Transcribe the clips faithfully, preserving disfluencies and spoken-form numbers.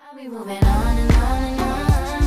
I'll be moving on and on and on.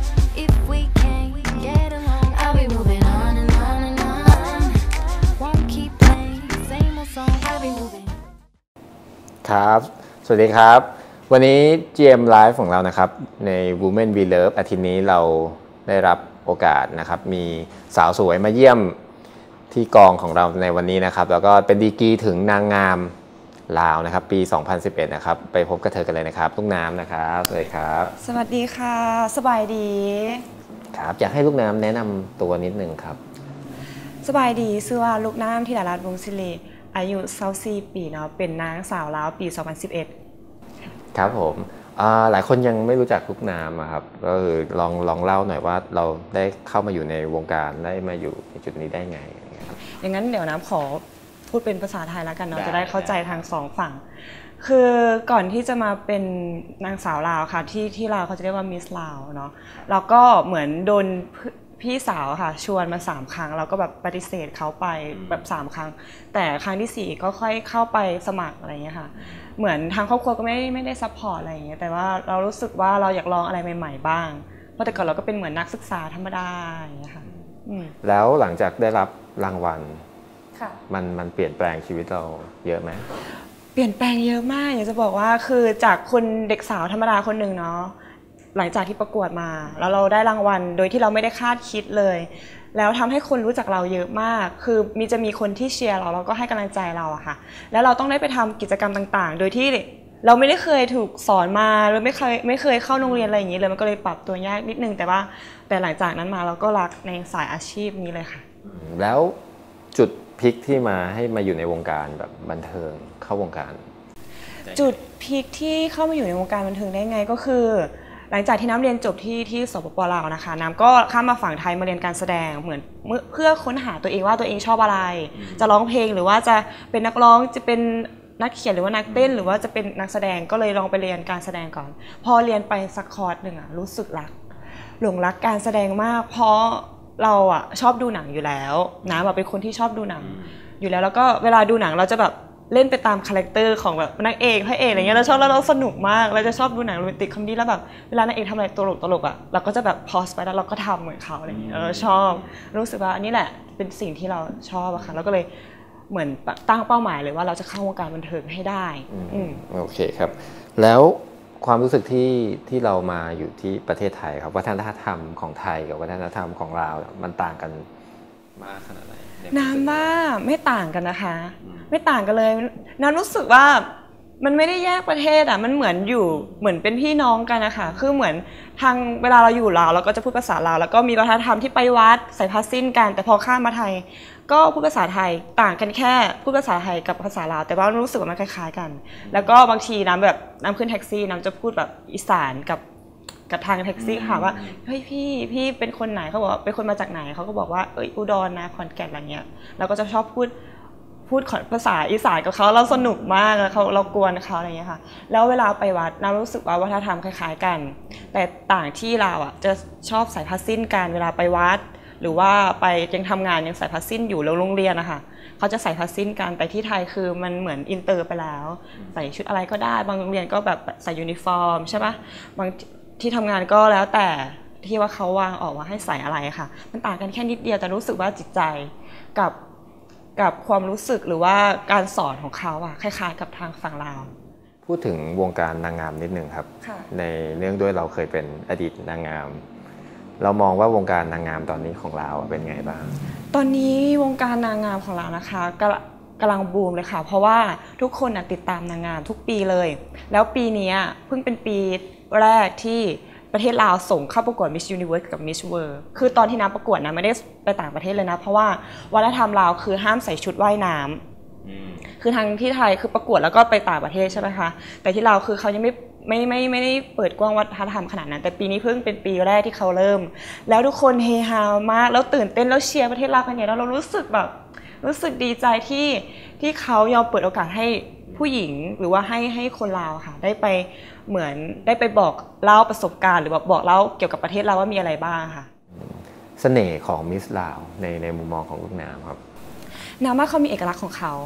If we can't get along, I'll be moving on and on and on. Won't keep playing the same old song. I'll be moving. ครับ สวัสดีครับ วันนี้ จี เอ็ม Live ของเรานะครับใน Women We Love อาทิตย์นี้เราได้รับโอกาสนะครับมีสาวสวยมาเยี่ยมที่กองของเราในวันนี้นะครับแล้วก็เป็นดีกรีถึงนางงามลาวนะครับปี สองพันสิบเอ็ด นะครับไปพบกับเธอกันเลยนะครับลูกน้ำนะครับสวัสดีครับสวัสดีค่ะสบายดีครับอยากให้ลูกน้ำแนะนำตัวนิดนึงครับสบายดีชื่อว่าลูกน้ำธิดารัตน์วงศ์ศิริอายุยี่สิบสี่ปีเนาะเป็นนางสาวลาวปี สองพันสิบเอ็ดครับผมหลายคนยังไม่รู้จักลูกน้ำครับก็คือลองลองเล่าหน่อยว่าเราได้เข้ามาอยู่ในวงการได้มาอยู่ในจุดนี้ได้ไงอย่างนั้นเดี๋ยวน้ำขอพูดเป็นภาษาไทยแล้วกันเนาะจะได้เข้าใจทางสองฝั่งคือก่อนที่จะมาเป็นนางสาวลาวค่ะที่ที่ลาวเขาจะเรียกว่ามิสลาวเนาะแล้วก็เหมือนโดนพี่สาวค่ะชวนมาสามครั้งเราก็แบบปฏิเสธเขาไปแบบสามครั้งแต่ครั้งที่สี่ก็ค่อยเข้าไปสมัครอะไรอย่างเงี้ยค่ะเหมือนทางครอบครัวก็ไม่ไม่ได้ซัพพอร์ตอะไรอย่างเงี้ยแต่ว่าเรารู้สึกว่าเราอยากลองอะไรใหม่ๆบ้างเพราะแต่ก่อนเราก็เป็นเหมือนนักศึกษาธรรมดาอย่างเงี้ยค่ะแล้วหลังจากได้รับรางวัลมันมันเปลี่ยนแปลงชีวิตเราเยอะไหมเปลี่ยนแปลงเยอะมากอยากจะบอกว่าคือจากคนเด็กสาวธรรมดาคนหนึ่งเนาะหลังจากที่ประกวดมาแล้วเราได้รางวัลโดยที่เราไม่ได้คาดคิดเลยแล้วทำให้คนรู้จักเราเยอะมากคือมีจะมีคนที่เชียร์เราแล้วก็ให้กำลังใจเราอะค่ะแล้วเราต้องได้ไปทำกิจกรรมต่างๆโดยที่เราไม่ได้เคยถูกสอนมาหรือไม่เคยไม่เคยเข้าโรงเรียนอะไรอย่างนี้เลยมันก็เลยปรับตัวยากนิดนึงแต่ว่าแต่หลังจากนั้นมาเราก็รักในสายอาชีพนี้เลยค่ะแล้วจุดพลิกที่มาให้มาอยู่ในวงการแบบบันเทิงเข้าวงการจุดพลิกที่เข้ามาอยู่ในวงการบันเทิงได้ไงก็คือหลังจากที่น้ำเรียนจบที่ที่สปป.ลาวนะคะน้ำก็ข้ามมาฝั่งไทยมาเรียนการแสดงเหมือนเพื่อค้นหาตัวเองว่าตัวเองชอบอะไรจะร้องเพลงหรือว่าจะเป็นนักร้องจะเป็นนักเขียนหรือว่านักเต้นหรือว่าจะเป็นนักแสดงก็เลยลองไปเรียนการแสดงก่อนพอเรียนไปสักคอร์สหนึ่งอะรู้สึกรักหลงรักการแสดงมากเพราะเราอะชอบดูหนังอยู่แล้วน้ำเป็นคนที่ชอบดูหนังอยู่แล้วแล้วก็เวลาดูหนังเราจะแบบเล่นไปตามคาแรคเตอร์ของแบบนางเอกพระเอกอะไรเงี้ยเราชอบแล้วเราสนุกมากเราจะชอบดูหนังโรแมนติกคอมเมดี้แล้วแบบเวลานางเอกทำอะไรตลกตลกอ่ะเราก็จะแบบพอสไปแล้วเราก็ทำเหมือนเขาอะไรเงี้ยเราชอบรู้สึกว่าอันนี้แหละเป็นสิ่งที่เราชอบอะค่ะแล้วก็เลยเหมือนตั้งเป้าหมายเลยว่าเราจะเข้าวงการบันเทิงให้ได้โอเคครับแล้วความรู้สึกที่ที่เรามาอยู่ที่ประเทศไทยครับวัฒนธรรมของไทยกับวัฒนธรรมของลาวมันต่างกันมากขนาดไหนน้ำว่าไม่ต่างกันนะคะไม่ต่างกันเลยน้ำรู้สึกว่ามันไม่ได้แยกประเทศอ่ะมันเหมือนอยู่เหมือนเป็นพี่น้องกันนะคะคือเหมือนทางเวลาเราอยู่ลาวเราก็จะพูดภาษาลาวแล้วก็มีวัฒนธรรมที่ไปวัดใส่ผ้าสิ้นกันแต่พอข้ามมาไทยก็พูดภาษาไทยต่างกันแค่พูดภาษาไทยกับภาษาลาวแต่ว่ารู้สึกว่ามันคล้ายๆกันแล้วก็บางทีน้ำแบบน้ำขึ้นแท็กซี่น้ำจะพูดแบบอีสานกับกับทางแท็กซี่ค่ะว่าเฮ้ยพี่พี่เป็นคนไหนเขาบอกว่าเป็นคนมาจากไหนเขาก็บอกว่าเอ้ยอุดรนะขอนแก่นอะไรเงี้ยเราก็จะชอบพูดพูดภาษาอีสานกับเขาเราสนุกมากเขาเรากวนเขาอะไรเงี้ยค่ะแล้วเวลาไปวัดน้ำรู้สึกว่าวัฒนธรรมคล้ายๆกันแต่ต่างที่เราอ่ะจะชอบใส่ผ้าสิ้นกันเวลาไปวัดหรือว่าไปยังทำงานยังใส่ผ้าสิ้นอยู่แล้วโรงเรียนนะคะเขาจะใส่ผ้าสิ้นกันแต่ที่ไทยคือมันเหมือนอินเตอร์ไปแล้วใส่ชุดอะไรก็ได้บางโรงเรียนก็แบบใส่ยูนิฟอร์มใช่ปะบางที่ทำงานก็แล้วแต่ที่ว่าเขาวางออกว่าให้ใส่อะไรค่ะมันต่างกันแค่นิดเดียวแต่รู้สึกว่าจิตใจกับกับความรู้สึกหรือว่าการสอนของเขาอะคล้ายๆกับทางฝั่งลาวพูดถึงวงการนางงามนิดนึงครับในเนื่องด้วยเราเคยเป็นอดีตนางงามเรามองว่าวงการนางงามตอนนี้ของเราเป็นไงบ้างตอนนี้วงการนางงามของเรานะคะกำลังบูมเลยค่ะเพราะว่าทุกคนติดตามนางงามทุกปีเลยแล้วปีนี้เพิ่งเป็นปีแรกที่ประเทศลาวส่งเข้าประกวด Miss Universe กับ Miss World คือตอนที่น้ำประกวดนะไม่ได้ไปต่างประเทศเลยนะเพราะว่าวัฒนธรรมลาวคือห้ามใส่ชุดว่ายน้ำคือทางที่ไทยคือประกวดแล้วก็ไปต่างประเทศใช่ไหมคะแต่ที่ลาวคือเขายังไม่ไม่ไม่ไม่ได้เปิดกว้างวัฒนธรรมขนาดนั้นแต่ปีนี้เพิ่งเป็นปีแรกที่เขาเริ่มแล้วทุกคนเฮฮามากแล้วตื่นเต้นแล้วเชียร์ประเทศลาวกันใหญ่แล้วเรารู้สึกแบบรู้สึกดีใจที่ที่เขายอมเปิดโอกาสให้ผู้หญิงหรือว่าให้ให้คนลาวค่ะได้ไปเหมือนได้ไปบอกเล่าประสบการณ์หรือบอกเล่าเกี่ยวกับประเทศเราว่ามีอะไรบ้างค่ะเสน่ห์ของมิสลาวในในมุมมองของลูกน้ำครับน้ำว่าเขามีเอกลักษณ์ของเขา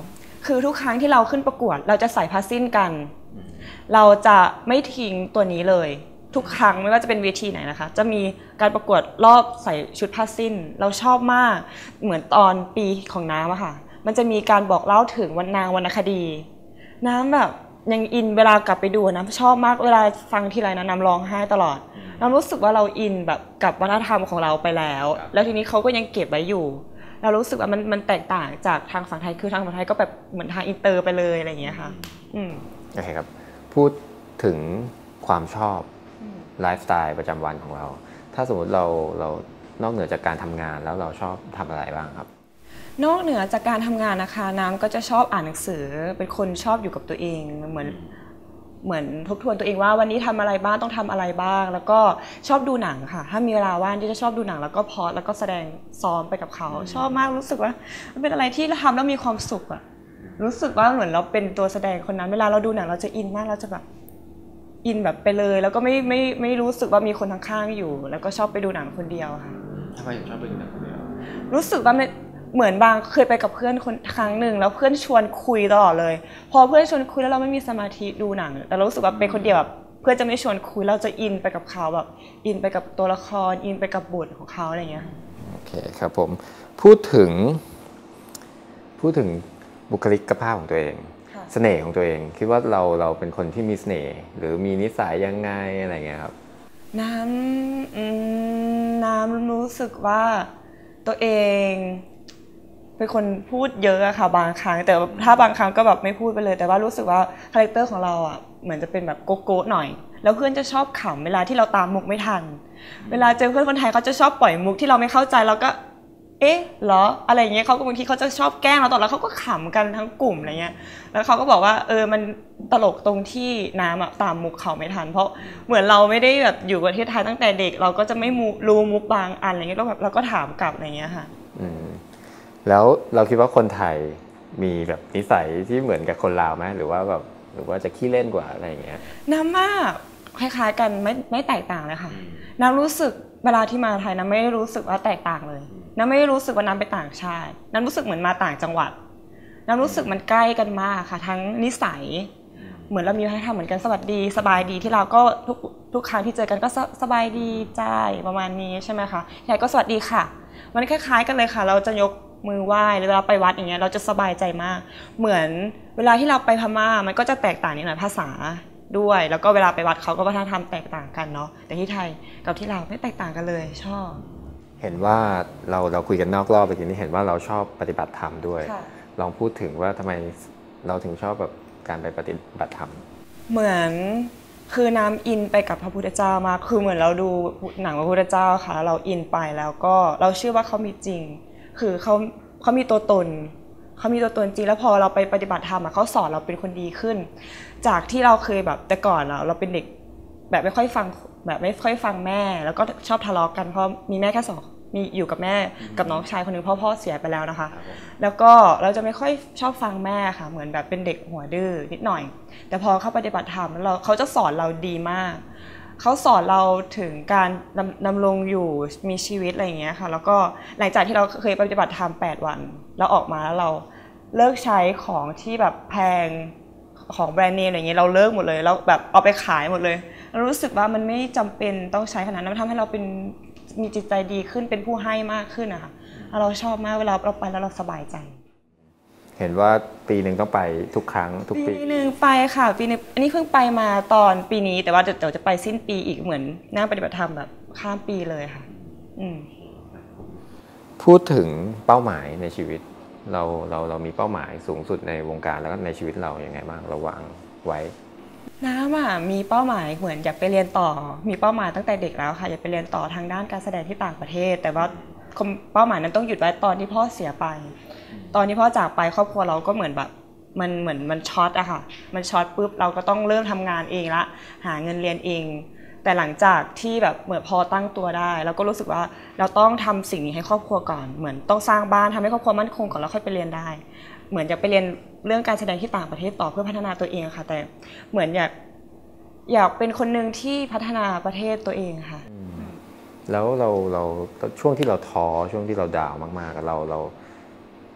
คือทุกครั้งที่เราขึ้นประกวดเราจะใส่ผ้าสิ้นกันเราจะไม่ทิ้งตัวนี้เลยทุกครั้งไม่ว่าจะเป็นเวทีไหนนะคะจะมีการประกวดรอบใส่ชุดผ้าสิ้นเราชอบมากเหมือนตอนปีของน้ำอะค่ะมันจะมีการบอกเล่าถึงวันนางวรรณคดีน้ำแบบยังอินเวลากลับไปดูน้ำชอบมากเวลาฟังทีไรนะน้ำร้องไห้ตลอดน้ำรู้สึกว่าเราอินแบบกับวัฒนธรรมของเราไปแล้วแล้วทีนี้เขาก็ยังเก็บไว้อยู่เรารู้สึกว่ามันมันแตกต่างจากทางฝั่งไทยคือทางฝั่งไทยก็แบบเหมือนทางอินเตอร์ไปเลยอะไรอย่างเงี้ยค่ะอืมโอเคครับพูดถึงความชอบไลฟ์สไตล์ประจำวันของเราถ้าสมมติเราเรานอกเหนือจากการทำงานแล้วเราชอบทำอะไรบ้างครับนอกเหนือจากการทำงานนะคะน้ำก็จะชอบอ่านหนังสือเป็นคนชอบอยู่กับตัวเองเหมือนเหมือนทบทวนตัวเองว่าวันนี้ทำอะไรบ้างต้องทำอะไรบ้างแล้วก็ชอบดูหนังค่ะถ้ามีเวลาว่างที่จะชอบดูหนังแล้วก็พอแล้วก็แสดงซ้อมไปกับเขาชอบมากรู้สึกว่ามันเป็นอะไรที่เราทำแล้วมีความสุขอะรู้สึกว่าเหมือนเราเป็นตัวแสดงคนนั้นเวลาเราดูหนังเราจะอินมากเราจะแบบอินแบบไปเลยแล้วก็ไม่ไม่ไม่รู้สึกว่ามีคนข้างๆอยู่แล้วก็ชอบไปดูหนังคนเดียวค่ะทำไมถึงชอบไปดูหนังคนเดียวรู้สึกว่าเหมือนบางเคยไปกับเพื่อนคนครั้งหนึ่งแล้วเพื่อนชวนคุยตลอดเลยพอเพื่อนชวนคุยแล้วเราไม่มีสมาธิดูหนังแต่เรารู้สึกว่าเป็นคนเดียวแบบเพื่อนจะไม่ชวนคุยเราจะอินไปกับเขาแบบอินไปกับตัวละครอินไปกับบทของเขาอะไรเงี้ยโอเคครับผมพูดถึงพูดถึงบุคลิกภาพของตัวเองเสน่ห์ของตัวเองคิดว่าเราเราเป็นคนที่มีเสน่ห์หรือมีนิสัยยังไงอะไรเงี้ยครับน้ำน้ำรู้สึกว่าตัวเองเป็นคนพูดเยอะอะค่ะบางครั้งแต่ถ้าบางครั้งก็แบบไม่พูดไปเลยแต่ว่ารู้สึกว่าคาแรคเตอร์ของเราอะเหมือนจะเป็นแบบโกโก้หน่อยแล้วเพื่อนจะชอบขำเวลาที่เราตามมุกไม่ทันเวลาเจอเพื่อนคนไทยเขาจะชอบปล่อยมุกที่เราไม่เข้าใจแล้วก็เอ๊ะเหรออะไรเงี้ยเขาก็บางทีเขาจะชอบแกล้งเราตอนแล้วเขาก็ขำกันทั้งกลุ่มอะไรเงี้ยแล้วเขาก็บอกว่าเออมันตลกตรงที่น้ำอะตามมุกเขาไม่ทันเพราะเหมือนเราไม่ได้แบบอยู่ประเทศไทยตั้งแต่เด็กเราก็จะไม่รู้มุกบางอันอะไรเงี้ยแล้วแบบเราก็ถามกลับอะไรเงี้ยค่ะแล้วเราคิดว่าคนไทยมีแบบนิสัยที่เหมือนกับคนลาวไหมหรือว่าแบบหรือว่าจะขี้เล่นกว่าอะไรอย่างเงี้ยน้ำมากคล้ายๆกันไม่ไม่แตกต่างเลยค่ะน้ำรู้สึกเวลาที่มาไทยน้ำไม่รู้สึกว่าแตกต่างเลยน้ำไม่รู้สึกว่าน้ำไปต่างชาติน้ำรู้สึกเหมือนมาต่างจังหวัดน้ำรู้สึกมันใกล้กันมากค่ะทั้งนิสัยเหมือนเรามีให้ทำเหมือนกันสวัสดีสบายดีที่เราก็ทุกทุกครั้งที่เจอกันก็สบายดีจ้าประมาณนี้ใช่ไหมคะยายก็สวัสดีค่ะมันคล้ายๆกันเลยค่ะเราจะยกมือไหว้หรือเวลาไปวัดอย่างเงี้ยเราจะสบายใจมากเหมือนเวลาที่เราไปพม่ามันก็จะแตกต่างนิดหน่อยภาษาด้วยแล้วก็เวลาไปวัดเขาก็วัฒนธรรมแตกต่างกันเนาะแต่ที่ไทยกับที่ลาวไม่แตกต่างกันเลยชอบเห็นว่าเราเราคุยกันนอกรอบไปทีนี้เห็นว่าเราชอบปฏิบัติธรรมด้วยลองพูดถึงว่าทำไมเราถึงชอบแบบการไปปฏิบัติธรรมเหมือนคือน้ำอินไปกับพระพุทธเจ้ามากคือเหมือนเราดูหนังพระพุทธเจ้าค่ะเราอินไปแล้วก็เราเชื่อว่าเขามีจริงคือเขาเขามีตัวตนเขามีตัวตนจริงแล้วพอเราไปปฏิบัติธรรมเขาสอนเราเป็นคนดีขึ้นจากที่เราเคยแบบแต่ก่อนเราเราเป็นเด็กแบบไม่ค่อยฟังแบบไม่ค่อยฟังแม่แล้วก็ชอบทะเลาะกันเพราะมีแม่แค่สองมีอยู่กับแม่กับน้องชายคนนึงพ่อพ่อเสียไปแล้วนะคะแล้วก็เราจะไม่ค่อยชอบฟังแม่ค่ะเหมือนแบบเป็นเด็กหัวดื้อนิดหน่อยแต่พอเข้าปฏิบัติธรรมแล้วเขาจะสอนเราดีมากเขาสอนเราถึงการดำรงอยู่มีชีวิตอะไรอย่างเงี้ยค่ะแล้วก็หลังจากที่เราเคยปฏิบัติธรรมแปดวันแล้วออกมาแล้วเราเลิกใช้ของที่แบบแพงของแบรนด์เนมอะไรเงี้ยเราเลิกหมดเลยแล้วแบบเอาไปขายหมดเลยเรารู้สึกว่ามันไม่จำเป็นต้องใช้ขนาดนั้นมันทำให้เราเป็นมีจิตใจดีขึ้นเป็นผู้ให้มากขึ้นนะคะเราชอบมากเวลาเราไปแล้วเราสบายใจเห็นว่าปีหนึ่งต้องไปทุกครั้งทุกปีปีหนึ่งไปค่ะปีนึงอันนี้เพิ่งไปมาตอนปีนี้แต่ว่าเดี๋ยวจะไปสิ้นปีอีกเหมือนนั่งปฏิบัติธรรมแบบข้ามปีเลยค่ะอืมพูดถึงเป้าหมายในชีวิตเราเราเรามีเป้าหมายสูงสุดในวงการแล้วก็ในชีวิตเราอย่างไงบ้างเราวางไว้น้ำอ่ะมีเป้าหมายเหมือนอยากไปเรียนต่อมีเป้าหมายตั้งแต่เด็กแล้วค่ะอยากไปเรียนต่อทางด้านการแสดงที่ต่างประเทศแต่ว่าเป้าหมายนั้นต้องหยุดไว้ตอนที่พ่อเสียไปตอนที่พ่อจากไปครอบครัวเราก็เหมือนแบบมันเหมือนมันช็อตอะค่ะมันช็อตปุ๊บเราก็ต้องเริ่มทำงานเองละหาเงินเรียนเองแต่หลังจากที่แบบเหมือนพอตั้งตัวได้เราก็รู้สึกว่าเราต้องทำสิ่งนี้ให้ครอบครัวก่อนเหมือนต้องสร้างบ้านทำให้ครอบครัวมั่นคงก่อนแล้วค่อยไปเรียนได้เหมือนอยากไปเรียนเรื่องการแสดงที่ต่างประเทศต่อเพื่อพัฒนาตัวเองค่ะแต่เหมือนอยากอยากเป็นคนหนึ่งที่พัฒนาประเทศตัวเองค่ะแล้วเราเราช่วงที่เราท้อช่วงที่เราดาวมากๆเราเรา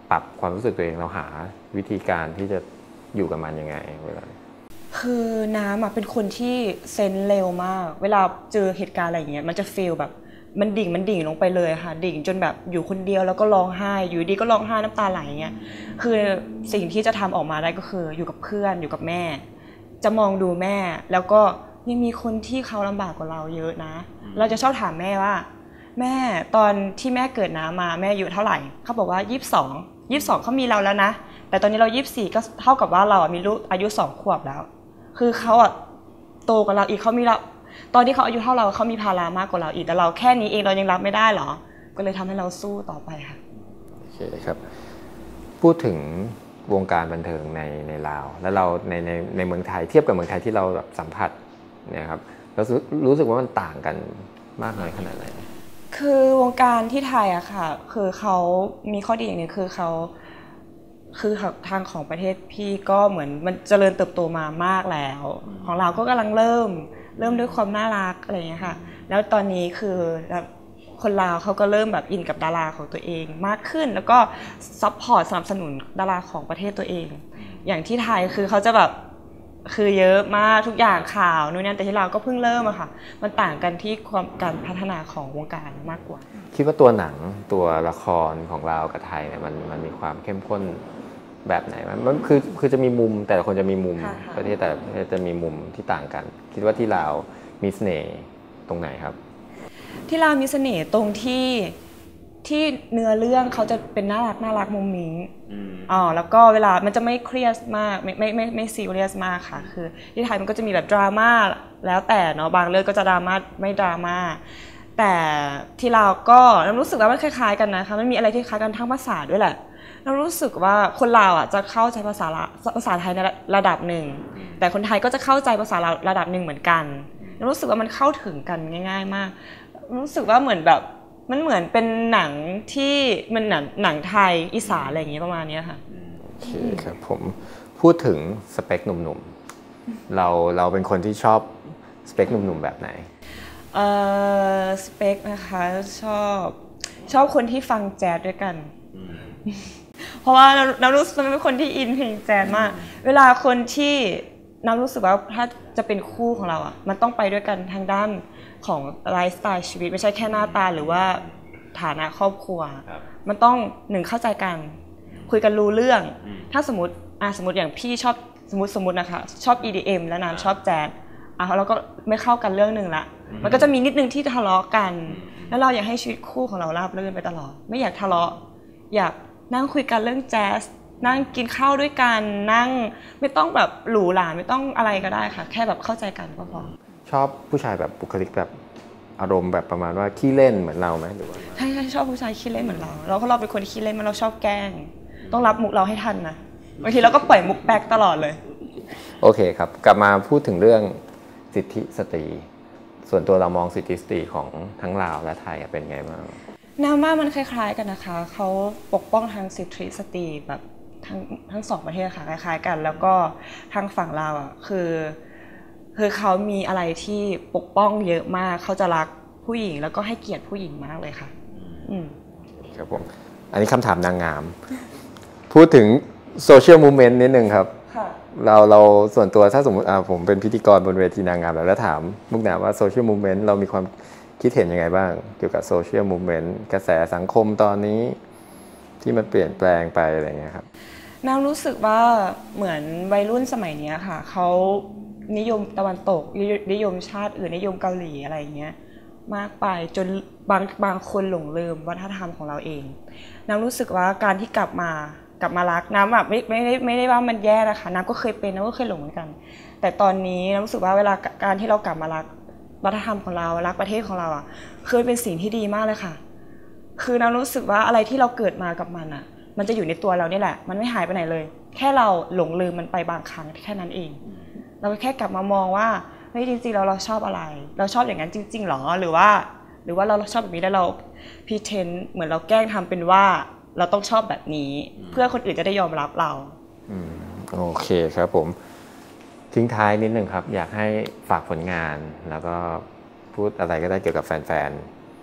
ปรับความรู้สึกตัวเองเราหาวิธีการที่จะอยู่กับมันยังไงเวลาคือน้ำอ่ะเป็นคนที่เซนส์เร็วมากเวลาเจอเหตุการณ์อะไรอย่างเงี้ยมันจะฟีลแบบมันดิ่งมันดิ่งลงไปเลยค่ะดิ่งจนแบบอยู่คนเดียวแล้วก็ร้องไห้อยู่ดีก็ร้องไห้น้ำตาไหลเงี้ยคือสิ่งที่จะทำออกมาได้ก็คืออยู่กับเพื่อนอยู่กับแม่จะมองดูแม่แล้วก็ยังมีคนที่เขาลำบากกว่าเราเยอะนะเราจะชอบถามแม่ว่าแม่ตอนที่แม่เกิดน้ำมาแม่อายุเท่าไหร่เขาบอกว่ายี่สิบสองยี่สิบสองเขามีเราแล้วนะแต่ตอนนี้เรายี่สิบสี่ก็เท่ากับว่าเรามีลูกอายุสองขวบแล้วคือเขาอะโตกว่าเราอีกเขามีเราตอนที่เขาอายุเท่าเราเขามีภาระมากกว่าเราอีกแต่เราแค่นี้เองเรายังรับไม่ได้หรอก็เลยทำให้เราสู้ต่อไปค่ะโอเคครับพูดถึงวงการบันเทิงในในลาวแล้วเราในในในเมืองไทยเทียบกับเมืองไทยที่เราแบบสัมผัสเนี่ยครับเรารู้สึกว่ามันต่างกันมากน้อยขนาดไหนคือวงการที่ไทยอะค่ะคือเขามีข้อดีอย่างนึงคือเขาคือทางของประเทศพี่ก็เหมือนมันเจริญเติบโตมามากแล้วของเราก็กำลังเริ่มเริ่มด้วยความน่ารักอะไรอย่างเงี้ยค่ะแล้วตอนนี้คือคนลาวเขาก็เริ่มแบบอินกับดาราของตัวเองมากขึ้นแล้วก็ซัพพอร์ตสนับสนุนดาราของประเทศตัวเองอย่างที่ไทยคือเขาจะแบบคือเยอะมากทุกอย่างข่าวนู่นนั่นแต่ที่เราก็เพิ่งเริ่มอะค่ะมันต่างกันที่ความการพัฒนาของวงการมากกว่าคิดว่าตัวหนังตัวละครของเรากับไทยเนี่ยมันมันมีความเข้มข้นแบบไหนมันคือคือจะมีมุมแต่ละคนจะมีมุมประเทศแต่ละประเทศจะมีมุมที่ต่างกันคิดว่าที่ลาวมีเสน่ห์ตรงไหนครับที่ลาวมีเสน่ห์ตรงที่ที่เนื้อเรื่องเขาจะเป็นน่ารักน่ารักมุ้งมิ้งอ๋อแล้วก็เวลามันจะไม่เครียดมากไม่ไม่ไม่ไม่ซีเรียสมากค่ะคือที่ไทยมันก็จะมีแบบดราม่าแล้วแต่เนาะบางเรื่องก็จะดราม่าไม่ดราม่าแต่ที่ลาวก็เรารู้สึกว่ามันคล้ายๆกันนะคะมันมีอะไรที่คล้ายกันทั้งภาษาด้วยแหละเรารู้สึกว่าคนลาวอ่ะจะเข้าใจภาษาภาษาไทยในระดับหนึ่งแต่คนไทยก็จะเข้าใจภาษาระดับหนึ่งเหมือนกันเรารู้สึกว่ามันเข้าถึงกันง่ายๆมากรู้สึกว่าเหมือนแบบมันเหมือนเป็นหนังที่มันหนังหนังไทยอีสานอะไรอย่างเงี้ยประมาณนี้ค่ะโอเคครับผมพูดถึงสเปคหนุ่มๆเราเราเป็นคนที่ชอบสเปคหนุ่มๆแบบไหนเอ่อสเปคนะคะชอบชอบคนที่ฟังแจ๊สด้วยกันเพราะว่าเรารู้สึกว่าเป็นคนที่อินเพลงแจ๊สมากเวลาคนที่เรารู้สึกว่าถ้าจะเป็นคู่ของเราอ่ะมันต้องไปด้วยกันทางด้านของไลฟ์สไตล์ชีวิตไม่ใช่แค่หน้าตาหรือว่าฐานะครอบครัวมันต้องหนึ่งเข้าใจกันคุยกันรู้เรื่องถ้าสมมติอ่ะสมมติอย่างพี่ชอบสมมติสมมตินะคะชอบ อี ดี เอ็ม แล้วน้ำชอบแจ๊สอ่ะเราก็ไม่เข้ากันเรื่องนึงละมันก็จะมีนิดนึงที่ทะเลาะกันแล้วเราอยากให้ชีวิตคู่ของเราราบรื่นไปตลอดไม่อยากทะเลาะอยากนั่งคุยกันเรื่องแจ๊สนั่งกินข้าวด้วยกันนั่งไม่ต้องแบบหรูหราไม่ต้องอะไรก็ได้ค่ะแค่แบบเข้าใจกันก็พอชอบผู้ชายแบบบุคลิกแบบอารมณ์แบบประมาณว่าขี้เล่นเหมือนเราไหมหรือว่าใช่ใช่ชอบผู้ชายขี้เล่นเหมือนเราเราก็เราเป็นคนขี้เล่นมันเราชอบแกล้งต้องรับมุกเราให้ทันนะบางทีเราก็ปล่อยมุกแป๊กตลอดเลยโอเคครับกลับมาพูดถึงเรื่องสิทธิสตรีส่วนตัวเรามองสิทธิสตรีของทั้งลาวและไทยเป็นไงบ้างน้ำว่ามันคล้ายๆกันนะคะเขาปกป้องทางสิทธิสตรีแบบทั้งทั้งสองประเทศค่ะคล้ายๆกันแล้วก็ทางฝั่งลาวอ่ะคือคือเขามีอะไรที่ปกป้องเยอะมากเขาจะรักผู้หญิงแล้วก็ให้เกียรติผู้หญิงมากเลยค่ะอืมครับผมอันนี้คำถามนางงามพูดถึงโซเชียลมูฟเมนต์นิดนึงครับเราเราส่วนตัวถ้าสมมติอ่าผมเป็นพิธีกรบนเวทีนางงามแล้วถามมุกดาว่าโซเชียลมูฟเมนต์เรามีความคิดเห็นยังไงบ้างเกี่ยวกับโซเชียลมูฟเมนต์กระแสสังคมตอนนี้ที่มันเปลี่ยนแปลงไปอะไรเงี้ยครับน้ำรู้สึกว่าเหมือนวัยรุ่นสมัยนี้ค่ะเขานิยมตะวันตกนิยมชาติอื่นนิยมเกาหลีอะไรเงี้ยมากไปจนบางบางคนหลงลืมวัฒนธรรมของเราเองน้ำรู้สึกว่าการที่กลับมากลับมารักน้ำแบบไม่ไม่ได้ไม่ได้ว่ามันแย่นะคะน้ำก็เคยเป็นน้ำก็เคยหลงเหมือนกันแต่ตอนนี้น้ำรู้สึกว่าเวลาการที่เรากลับมารักวัฒนธรรมของเรารักประเทศของเราอ่ะคือเป็นสิ่งที่ดีมากเลยค่ะคือน้ำรู้สึกว่าอะไรที่เราเกิดมากับมันอ่ะมันจะอยู่ในตัวเรานี่แหละมันไม่หายไปไหนเลยแค่เราหลงลืมมันไปบางครั้งแค่นั้นเองเราแค่กลับมามองว่าเฮ้ยจริงๆเราเราชอบอะไรเราชอบอย่างนั้นจริงๆหรอหรือว่าหรือว่าเราชอบแบบนี้แล้วเราพรีเทนด์เหมือนเราแกล้งทำเป็นว่าเราต้องชอบแบบนี้เพื่อคนอื่นจะได้ยอมรับเราอืมโอเคครับผมทิ้งท้ายนิดนึงครับอยากให้ฝากผลงานแล้วก็พูดอะไรก็ได้เกี่ยวกับแฟนๆ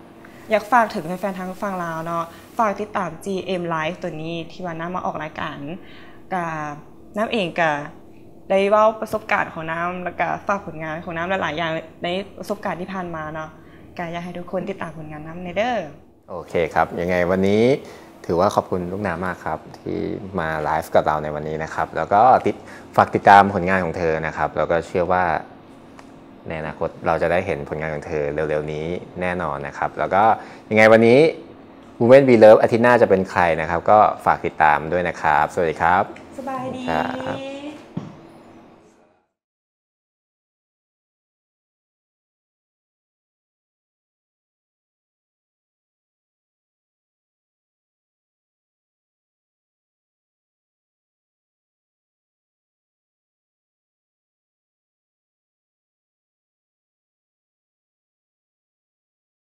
อยากฝากถึงแฟนๆทางฝั่งลาวเนาะฝากติดตาม จี เอ็ม Live ตัวนี้ที่ว่าน้ำมาออกรายการกับน้ำเองกับได้เล่าประสบการณ์ของน้ำแล้วก็ฝากผลงานของน้ำหลายๆอย่างในประสบการณ์ที่ผ่านมาเนาะก็อยากให้ทุกคนติดตามผลงานน้ำในเด้อโอเคครับยังไงวันนี้ถือว่าขอบคุณลูกน้ำมากครับที่มาไลฟ์กับเราในวันนี้นะครับแล้วก็ติดฝากติดตามผลงานของเธอนะครับแล้วก็เชื่อว่าในอนาคตเราจะได้เห็นผลงานของเธอเร็วๆนี้แน่นอนนะครับแล้วก็ยังไงวันนี้ Women We Love อาทิตย์หน้าจะเป็นใครนะครับก็ฝากติดตามด้วยนะครับสวัสดีครับสบายดี